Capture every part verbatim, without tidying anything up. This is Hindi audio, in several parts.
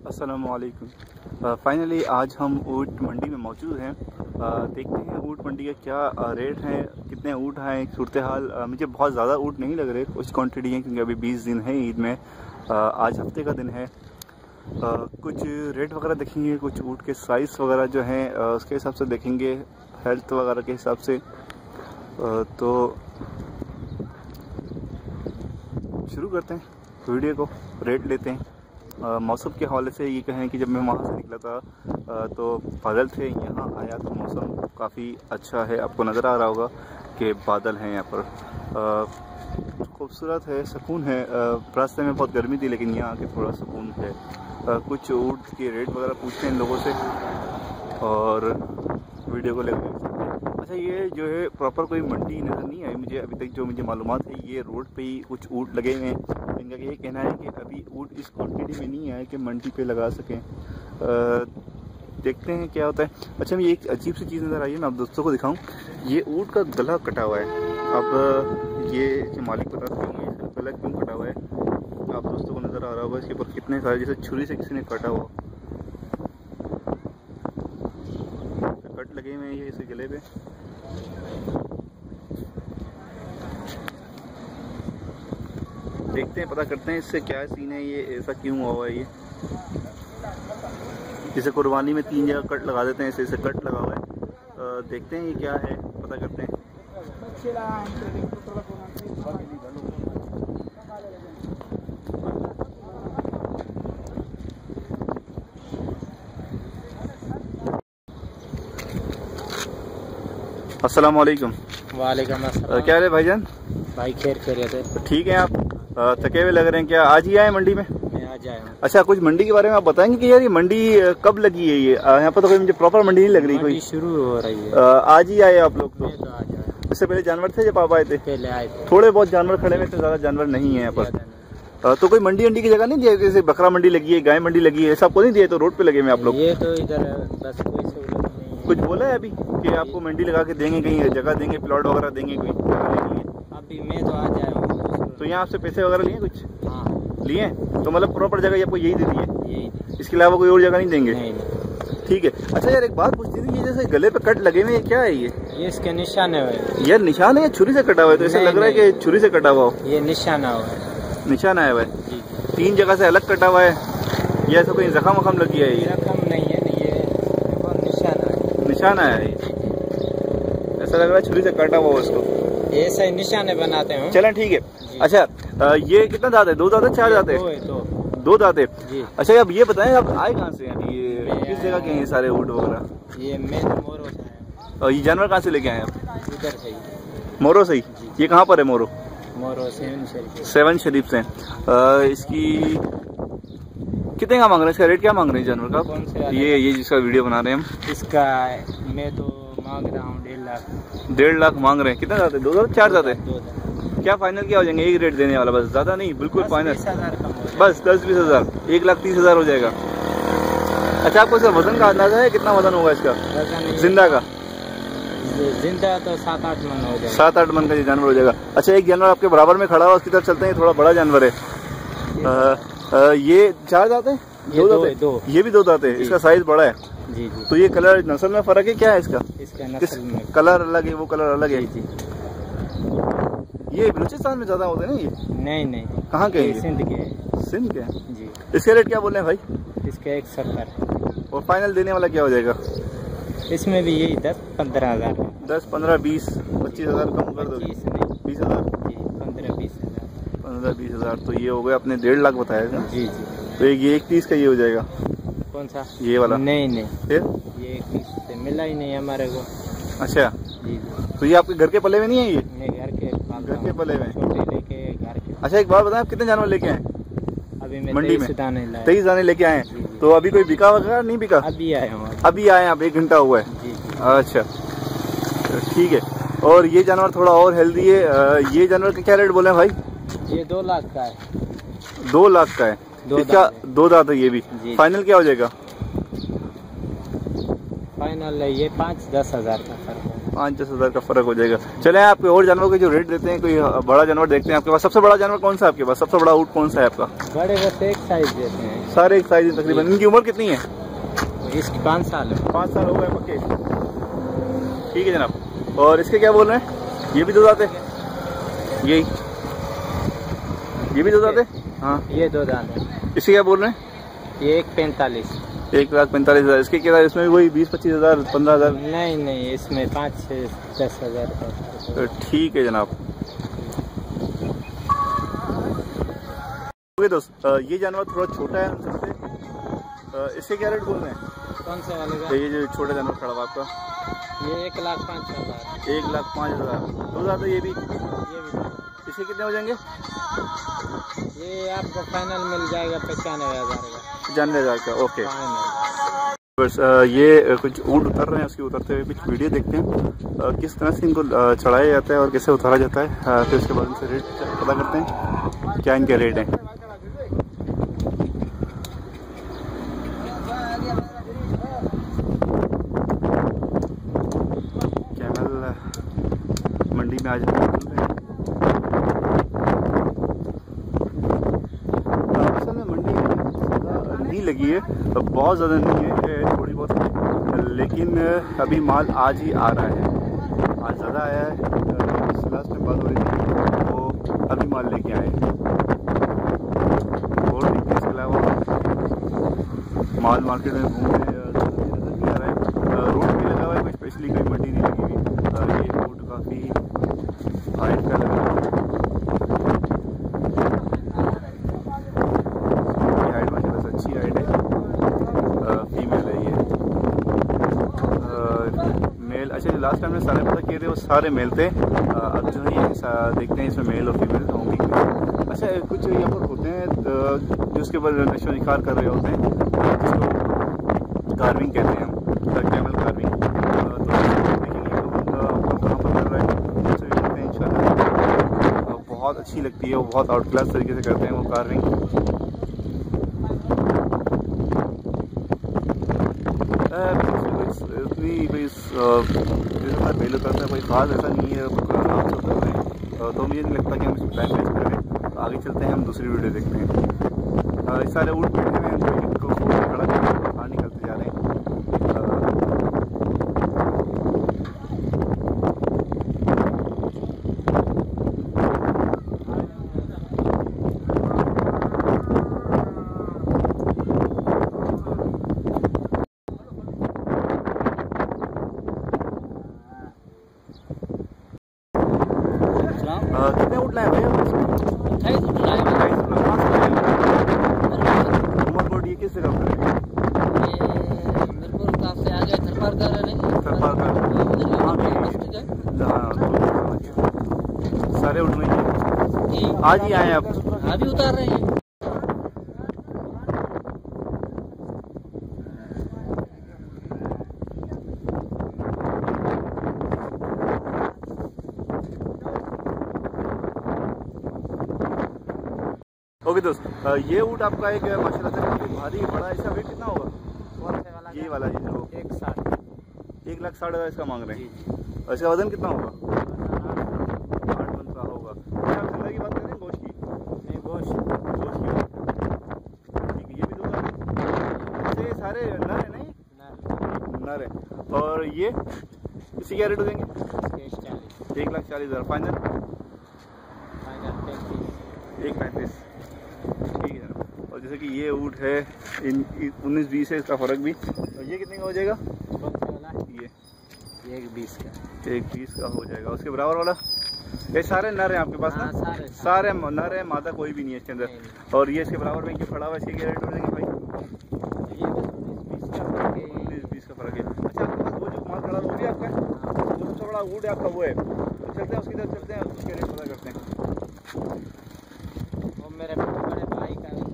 अस्सलामुअलैकुम। फाइनली आज हम ऊँट मंडी में मौजूद हैं। uh, देखते हैं ऊँट मंडी का क्या uh, रेट है, कितने ऊँट हैं, सूरत हाल। uh, मुझे बहुत ज़्यादा ऊँट नहीं लग रहे, कुछ क्वांटिटी है क्योंकि अभी बीस दिन है ईद में। uh, आज हफ्ते का दिन है। uh, कुछ रेट वगैरह देखेंगे, कुछ ऊँट के साइज़ वगैरह जो हैं uh, उसके हिसाब से देखेंगे, हेल्थ वगैरह के हिसाब से। uh, तो शुरू करते हैं वीडियो को, रेट लेते हैं। मौसम के हवाले से ये कहें कि जब मैं वहाँ से निकला था आ, तो बादल थे, यहाँ आया तो मौसम काफ़ी अच्छा है। आपको नज़र आ रहा होगा कि बादल हैं यहाँ पर, खूबसूरत है, सुकून है। रास्ते में बहुत गर्मी थी लेकिन यहाँ आके थोड़ा सुकून है। आ, कुछ ऊँट के रेट वगैरह पूछते हैं लोगों से और वीडियो को लेकर। अच्छा, ये जो है प्रॉपर कोई मंडी नज़र नहीं आई मुझे अभी तक। जो मुझे मालूमात है ये रोड पे ही कुछ ऊँट लगे हुए हैं। इनका ये कहना है कि अभी ऊँट इस क्वांटिटी में नहीं आए कि मंडी पे लगा सकें। आ, देखते हैं क्या होता है। अच्छा, मैं एक अजीब सी चीज़ नज़र आई है, मैं आप दोस्तों को दिखाऊं। ये ऊँट का गला कटा हुआ है। अब ये जो मालिक बता सकते हैं इसका गला क्यों कटा हुआ है, आप दोस्तों को नज़र आ रहा होगा। इसके ऊपर कितने सारे जैसे छुरी से किसी ने काटा हुआ कट लगे हुए हैं ये इसे गले पे। देखते हैं, पता करते हैं इससे क्या सीन है, ये ऐसा क्यों हुआ है। ये जैसे कुर्बानी में तीन जगह कट लगा देते हैं, ऐसे ऐसे कट लगा हुआ है। आ, देखते हैं ये क्या है, पता करते हैं। अस्सलाम वालेकुम। वालेकुम अस्सलाम। क्या है भाईजान? भाई खैर खैरियत है। ठीक है, आप थके हुए लग रहे हैं, क्या आज ही आए मंडी में? मैं आज आया हूँ। अच्छा, कुछ मंडी के बारे में आप बताएंगे कि यार ये मंडी कब लगी है? ये यहाँ पर तो कोई मुझे प्रॉपर मंडी नहीं लग रही। कोई शुरू हो रही है। आ, आज ही आए आप लोग? तो, तो आज आया। इससे पहले जानवर थे जब आप आए थे? पहले आए थे। थोड़े बहुत जानवर खड़े हुए थे, ज्यादा जानवर नहीं है यहाँ पर। तो कोई मंडी अंडी की जगह नहीं दिया, जैसे बकरा मंडी लगी है, गाय मंडी लगी है, ऐसा आपको नहीं दिया? तो रोड पे लगे हुए आप लोग? ये तो इधर बस कोई सहूलत नहीं। कुछ बोला है अभी कि आपको मंडी लगा के देंगे, कहीं जगह देंगे, प्लॉट वगैरह देंगे कोई? अभी मैं तो आज आया हूँ। तो यहाँ आपसे पैसे वगैरह लिए कुछ? हाँ लिए। तो मतलब प्रॉपर जगह आपको यही दे दी है? यही, इसके अलावा कोई और जगह नहीं देंगे? नहीं। ठीक है। अच्छा यार, एक बात पूछती थी, ये जैसे गले पे कट लगे हुए, क्या है ये? ये इसके निशान है। यार निशान है या छुरी से कटा हुआ है? तो ऐसा लग रहा है कि छुरी से कटा हुआ हो। ये निशान हुआ है। निशान आया हुआ है, तीन जगह से अलग कटा हुआ है, या ऐसा कोई जख्म वखम लग गया है? ये जख्म नहीं है, ये निशान है। निशान आया है, ऐसा लग रहा है छुरी से कटा हुआ उसको। ऐसा ही निशाने बनाते हैं। चलें ठीक है। अच्छा, ये कितना दांत है? दो दांत है, चार दांत है? दो, दो दांत है। अच्छा, अब ये बताएं आप आए कहाँ से? ये किस जगह के हैं सारे ऊँट वगैरह? ये मैं तो मोरो से आया। और ये जानवर कहाँ से लेके आए आप? इधर से। मोरो से ही? ये कहाँ पर है मोरो? मोरो सेवन शरीफ। सेवन शरीफ से। आ, इसकी कितने का मांग रहे हैं? इसका रेट क्या मांग रहे हैं जानवर का? कौन से? ये ये जिसका वीडियो बना रहे हैं हम। इसका मैं तो मांग रहा हूँ डेढ़ लाख। डेढ़ लाख मांग रहे हैं। कितना जाते? दो दांत, चार दांत है? दो दांत। क्या फाइनल क्या हो जाएंगे? एक रेट देने वाला बस, ज्यादा नहीं, बिल्कुल फाइनल। बस दस बीस हजार, एक लाख तीस हजार हो जाएगा। अच्छा, आपको इसका वजन का अंदाजा है कितना वजन होगा इसका जिंदा का? जिंदा तो सात आठ मन हो जाएगा। सात आठ मन का ये जानवर हो जाएगा। अच्छा, एक जानवर आपके बराबर में खड़ा हुआ, उसकी तरफ चलते हैं, थोड़ा बड़ा जानवर है। आ, आ, ये चार दांत है? दो दांत है? दो। ये भी दो दांत है, इसका साइज बड़ा है। जी जी। तो ये कलर नस्ल में फर्क है, क्या है इसका? इसका नस्ल में कलर अलग है, वो कलर अलग है। जी। ये बलूचिस्तान में ज्यादा होते हैं ना ये? नहीं नहीं। कहाँ के? सिंध के। सिंध के जी। इसके रेट क्या बोल रहे हैं भाई? इसका एक सत्तर। और फाइनल देने वाला क्या हो जाएगा? इसमें भी यही दस पंद्रह हजार। दस पंद्रह बीस पच्चीस हजार कम कर दो। बीस हजार पंद्रह बीस हजार पंद्रह बीस हजार तो ये हो गए अपने डेढ़ लाख बताया था। जी जी। तो एक ये एक तीस का ये हो जाएगा। कौन सा? ये वाला? नहीं नहीं, फिर ये एक तीस से मिला ही नहीं हमारे को। अच्छा जी। तो ये आपके घर के पले में नहीं है? ये मैं घर के घर के पले में छोटे लेके घर के। अच्छा, एक बात बताएं, आप कितने जानवर लेके आए अभी मैं मंडी में? दाने तेईस दाने लेके आए। तो अभी कोई बिका वगैरह नहीं बिका? अभी आए हूँ। अभी आए आप, एक घंटा हुआ है? जी। अच्छा ठीक है। और ये जानवर थोड़ा और हेल्दी है, ये जानवर का क्या रेट बोले भाई? ये दो लाख का है। दो लाख का है? दो क्या दो दांत है ये भी? फाइनल क्या हो जाएगा? फाइनल है ये पाँच दस हजार का फर्क है। पाँच दस हजार का फर्क हो जाएगा। चले आपके और जानवरों के जो रेट देते हैं, कोई बड़ा जानवर देखते हैं आपके पास। सबसे बड़ा जानवर कौन सा है आपके पास? सबसे बड़ा ऊँट कौन सा है आपका? बड़े बस एक साइज देते हैं। सारे एक साइज तकरीबन। इनकी उम्र कितनी है? इसकी पाँच साल है। पाँच साल हो गए पक्के। ठीक है जनाब। और इसके क्या बोल रहे हैं? ये भी दो दांत है? यही ये भी दो दांत है? हाँ ये दो दांत है। इसके क्या बोल रहे हैं? ये एक पैंतालीस। एक लाख पैंतालीस हजार। इसके क्या, इसमें भी वही बीस पच्चीस हजार पंद्रह हजार? नहीं नहीं, इसमें पाँच से दस हजार। तो ठीक है जनाब। दोस्त ये जानवर थोड़ा छोटा है उन सबसे। इसके क्या रेट बोल रहे हैं? कौन से वाले का? ये जो छोटा जानवर खड़ा हुआ आपका, ये एक लाख पाँच हजार। एक लाख पाँच हजार। दो दांत ये भी? ये भी। इसके कितने हो जाएंगे? ये आपको फाइनल मिल जाएगा पचानवे हजार का। पचानवे हजार का, ओके। बस ये कुछ ऊँट उतर रहे हैं, उसके उतरते हुए कुछ वीडियो देखते हैं किस तरह से इनको चढ़ाया जाता है और कैसे उतारा जाता है। फिर उसके बाद इनसे रेट पता करते हैं क्या इनके रेट हैं। कैमल मंडी में आज नहीं लगी है, बहुत ज़्यादा नहीं है, थोड़ी बहुत है, लेकिन अभी माल आज ही आ रहा है। आज ज़्यादा आया है, लास्ट में बात हो रही थी तो अभी माल लेके आए हैं। और इसके अलावा माल मार्केट में घूमने नजर नहीं आ रहा है। रोड भी लगा हुआ है, कोई स्पेशली कोई मंडी नहीं लगी हुई। ये रोड काफ़ी हाइट का लगा हुआ है। लास्ट टाइम में सारे पता किए थे वो सारे मेल थे। अब जो है देखते हैं इसमें मेल और फीमेल होंगी। अच्छा कुछ यहाँ पर होते हैं जो उसके ऊपर नशो निखार कर रहे होते हैं, जिसको कार्विंग कहते हैं हम, कैमल कार्विंग। तो देखेंगे तो कहाँ पर कर रहा है, उससे भी करते हैं इंशाल्लाह। बहुत अच्छी लगती है वो, बहुत आउट क्लास तरीके से करते हैं वो कार्विंग। उतनी भाई मेल करता है कोई खास ऐसा नहीं है, आराम से उतर रहे हैं। तो मुझे नहीं लगता कि हम इसमें टाइम वेस्ट करें। आगे चलते हैं, हम दूसरी वीडियो देखते हैं। इस सारे ऊँट बैठे हुए हैं, इनको खड़ा करके बाहर निकलते जा रहे हैं। कितने ऊँट लाए भैया? उमरकोट ये किस जगह पर है? से आगे थरपारकर है। सारे ऊँट में आज ही आए हैं, आप अभी उतार रहे हैं। ओके दोस्त, ये ऊँट आपका एक माशाल्लाह से काफी भारी बड़ा है। इसका वेट कितना होगा? ये वाला ये जो एक साठ एक लाख साठ हजार इसका मांग रहे हैं। और इसका वजन कितना होगा? आठ मन का होगा। अच्छा जिंदा की बात करें गोश्त की? नहीं, गोश्त गोश्त की। ठीक है, ये भी दो दांत। ये सारे नर है? नहीं नर है। और ये इसी क्या रेट हो देंगे? एक लाख चालीस हजार। फाइनल एक पैंतीस। ठीक है। और जैसे कि ये ऊँट है, इन उन्नीस बीस है इसका फ़र्क भी। और ये कितने का हो जाएगा? ये एक बीस का एक बीस का हो जाएगा। उसके बराबर वाला ये सारे नर हैं आपके पास ना? सारे सारे नर है, मादा कोई भी नहीं है इसके अंदर। और ये इसके बराबर में खड़ा हुआ है, इसके क्या रेट हो जाएंगे भाई? उन्नीस बीस का फ़र्क है। अच्छा वो जो माल खड़ा वो भी आपका है? वो सबसे बड़ा ऊँट आपका वो है? चलते हैं उसकी तरफ, चलते हैं उसके रेट पता करते हैं। वो मेरे बड़े भाई का है।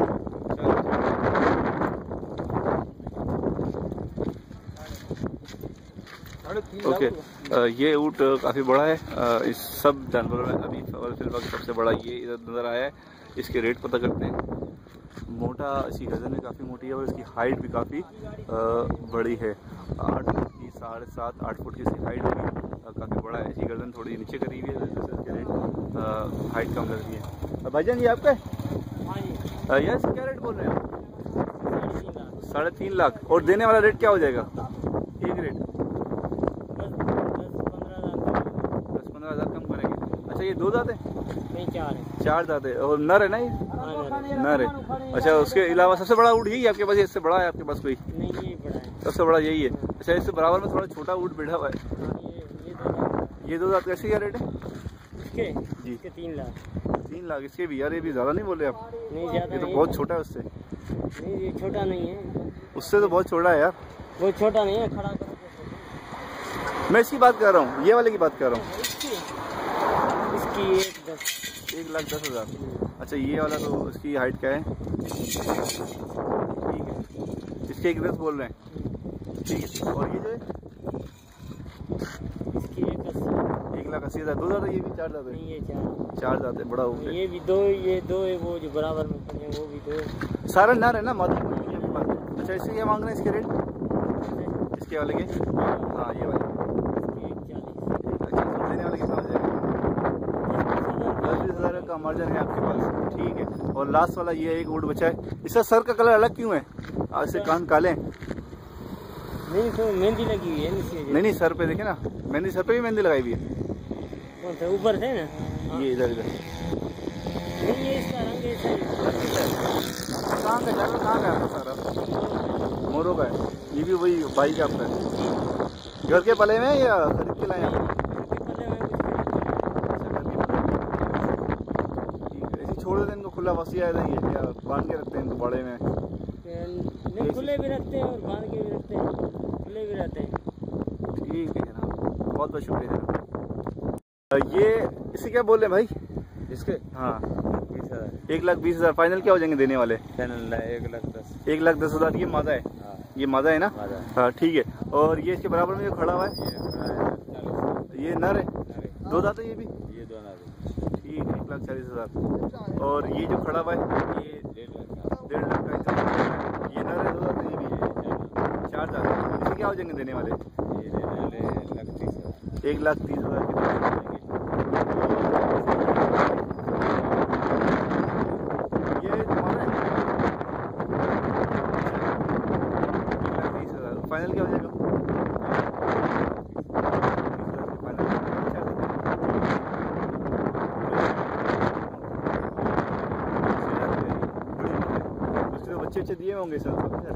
Okay okay. ये ऊँट काफ़ी बड़ा है। इस सब जानवरों में अभी फिलहाल सबसे बड़ा ये इधर नज़र आया है। इसके रेट पता करते हैं। मोटा, इसकी गर्दन भी काफ़ी मोटी है और इसकी हाइट भी काफ़ी बड़ी है। आठ फुट की, साढ़े सात आठ फुट की इसकी हाइट भी काफ़ी बड़ा है। इसकी गर्दन थोड़ी नीचे करी हुई है, जैसे इसके रेट हाइट कम लग रही है। भाईजान ये आपका है? यार इसका क्या रेट बोल रहे हैं आप? साढ़े तीन लाख। और देने वाला रेट क्या हो जाएगा? एक रेट दस पंद्रह हजार कम करेंगे। अच्छा ये दो दांत है? नहीं चार है। चार दांत है और नर है ना ये? नर है। अच्छा उसके अलावा सबसे बड़ा ऊँट यही है आपके पास? इससे बड़ा है आपके पास कोई? नहीं ये बड़ा है। सबसे बड़ा यही है। अच्छा इससे बराबर में थोड़ा छोटा ऊँट बैठा हुआ है। ये दो दांत कैसे क्या रेट है इसके? जी इसके तीन लाख। तीन लाख इसके भी? यार ये भी ज़्यादा नहीं बोले आप? नहीं ज़्यादा। ये तो बहुत छोटा है उससे। नहीं ये छोटा नहीं है, उससे तो बहुत छोटा है यार। वो छोटा नहीं है। खड़ा करो। मैं इसकी बात कर रहा हूँ, ये वाले की बात कर रहा हूँ। इसकी इसकी एक दस। एक लाख दस हज़ार। अच्छा ये वाला तो इसकी हाइट क्या है? ठीक है इसके एक दस बोल रहे हैं। ठीक है और ये जो है इसकी एक अस्सी। एक लाख अस्सी हज़ार। दो दांत है ये भी? चार दांत है? नहीं ये चार। चार दांत है। बड़ा ऊँट है ये भी दो, ये दो है, वो जो बराबर में खड़े हैं वो भी दो है। सारा नर है ना? माता कोई नहीं है आपके पास? अच्छा इससे क्या मांग रहे हैं इसके रेट? इसके वाले के? हाँ ये वाले एक चालीस। अच्छा देने वाले कितना हो जाएगा? दस बीस हज़ार का मार्जिन है आपके पास। ठीक है और लास्ट वाला ये एक ऊँट बचा है। इसका सर का कलर अलग क्यों है? ऐसे कान काले हैं? नहीं तो मेहंदी लगी हुई है नीचे। नहीं नहीं सर पे देखे ना, मेहंदी सर पे भी मेहंदी लगाई हुई है। कौन सा ऊपर थे ना? ये इधर इधर नहीं ये इसका रंग ऐसा ही है। कहाँ का जानवर? कहाँ का है आपका सारा? मोरों का है। ये भी वही बाई का आपका है? घर के पले में या खरीद के लाए? छोड़ देते हैं इनको खुला? वसी आया था ये या बांध के रखते हैं इनको बड़े में? नहीं खुले भी रखते हैं और बांध के भी रखते हैं, खुले भी रहते हैं। ठीक है जनाब बहुत बहुत शुक्रिया जनाब। ये इसे क्या बोल रहे हैं भाई? इसके हाँ बीस हजार। एक लाख बीस हज़ार। फाइनल क्या हो जाएंगे देने वाले? फाइनल एक लाख दस। एक लाख दस हज़ार। ये मादा है? हाँ। ये मादा है ना? मादा है। हाँ ठीक है। और ये इसके बराबर में जो खड़ा हुआ है ये नर है? दो दांत है ये भी? ये दो दांत। ठीक है एक लाख चालीस हज़ार। और ये जो खड़ा हुआ है ये डेढ़ लाख का। डेढ़ लाख का। ये नर है? दो दांत ये भी है? चार दांत। इसे क्या हो जाएंगे देने वाले? ये देने वाले लाख तीस हजार। एक लाख तीस हज़ार के ये तुम्हारा है? एक लाख तीस हज़ार। फाइनल क्या हो जाएगा? अच्छे अच्छे दिए होंगे सर।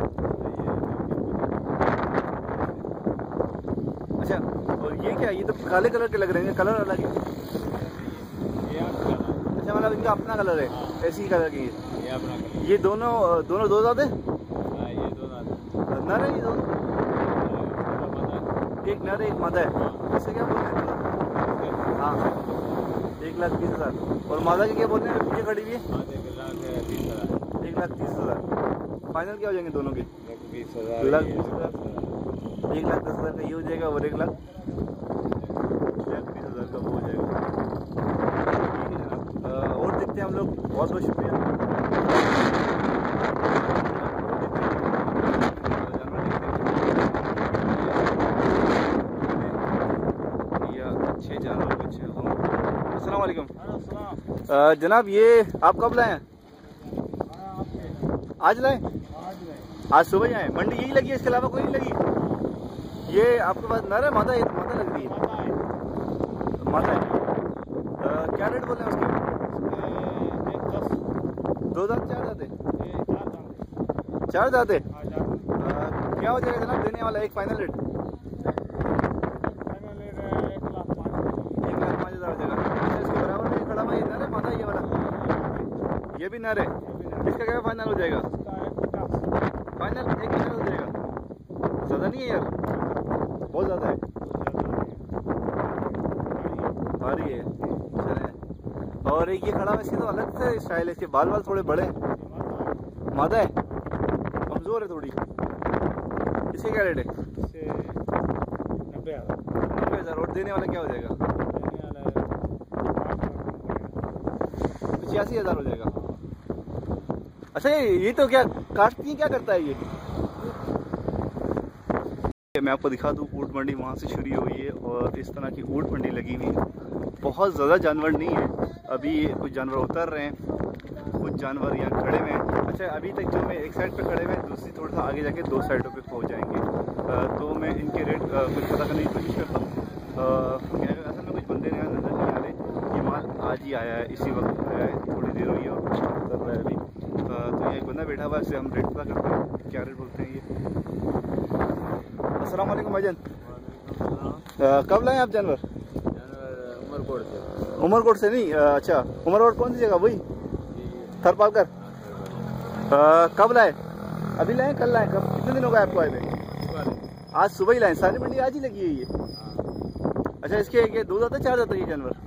अच्छा और ये क्या? ये तो काले कलर के लग रहे हैं, कलर अलग है। अच्छा मतलब इनका अपना कलर है? ऐसी ही कलर की ये अपना कलर। ये दोनों दोनों दो दांत है? हाँ ये दो दांत। नर है ये दोनों? एक नर है एक मादा है। इससे क्या बोल रहे हैं? हाँ एक लाख बीस हज़ार। और मादा की क्या बोल रहे हैं पीछे खड़ी हुई है? एक लाख तीस हजार। एक लाख तीस हज़ार। फाइनल क्या हो जाएंगे दोनों के? बीस हजार। लाख बीस हज़ार। एक लाख दस हज़ार का ये हो जाएगा और एक लाख बीस हज़ार का वो हो जाएगा। ठीक है जनाब और देखते हैं हम लोग। बहुत बहुत शुक्रिया। छः जानवर बच्चे हों। अस्सलाम वालेकुम जनाब, ये आप कब लाए हैं? आज लाए? आज सुबह ही आए। मंडी यही लगी है, इसके अलावा कोई नहीं लगी? ये आपके पास नर है मादा है? मादा लग रही है? मादा है। आ, क्या रेट बोल रहे हैं उसके? दो दांत चार दांत है? चार दांत है। क्या हो जाएगा जनाब देने वाला एक फाइनल रेट? एक लाख पाँच हज़ार हो जाएगा। इसके बराबर में खड़ा हुआ ये नर है मादा ये वाला? ये भी नर है। इसका क्या फाइनल हो जाएगा? फाइनल एक फाइनल हो जाएगा। ज़्यादा नहीं है यार, बहुत ज़्यादा है। भारी है। चले और एक ये खड़ा हुआ इसके तो अलग से स्टाइल है। इसके बाल बाल थोड़े बड़े हैं। मादा है? कमज़ोर है थोड़ी। इसके क्या रेट है? नब्बे हज़ार। नब्बे हज़ार। और देने वाला क्या हो जाएगा? पचासी हज़ार हो जाएगा। अच्छा ये तो क्या काटती है, क्या करता है ये? मैं आपको दिखा दूँ ऊँट मंडी वहाँ से शुरू हुई है और इस तरह की ऊँट मंडी लगी हुई है। बहुत ज़्यादा जानवर नहीं है अभी, कुछ जानवर उतर रहे हैं, कुछ जानवर यहाँ खड़े हुए हैं। अच्छा, अभी तक जो मैं एक साइड पे खड़े हुए हैं, दूसरी थोड़ा सा आगे जाके दो साइडों पे पहुँच जाएंगे। आ, तो मैं इनके रेट आ, कुछ पता करने की कोशिश करता हूँ। असल में कुछ बंदे यहाँ नज़र नहीं आ रहे, ये माल आज ही आया है, इसी वक्त आया है, थोड़ी देर हुई है और कर रहा है अभी। आ, तो ये एक बंदा बैठा हुआ है, इससे हम रेट पता करते हैं क्या रेट बोलते हैं ये। अस्सलाम वालेकुम भाईजान, कब लाए आप जानवर? उमरकोट से। उमरकोट से नहीं? अच्छा, उमरकोट कौन सी जगह? वही थरपालकर। कब लाए? अभी लाए, कल लाए? कब, कितने दिन हो गए आपको आए थे? आज सुबह ही लाए। सारी मंडी आज ही लगी है ये? अच्छा, इसके ये दूध आते चार जाते ये जानवर?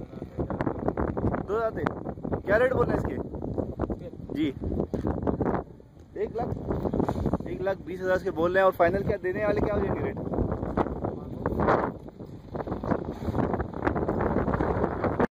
दो आते। क्या रेट बोल रहे हैं इसके जी? एक लाख एक लाख बीस हजार के बोल रहे हैं। और फाइनल क्या देने वाले क्या हो जाएंगे रेट?